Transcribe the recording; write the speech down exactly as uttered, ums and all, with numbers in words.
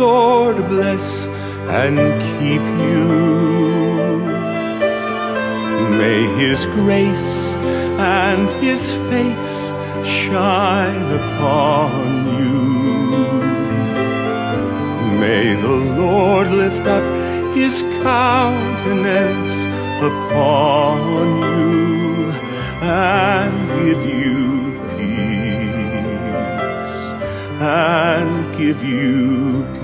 Lord bless and keep you. May His grace and His face shine upon you. May the Lord lift up His countenance upon you and give you peace, and give you peace.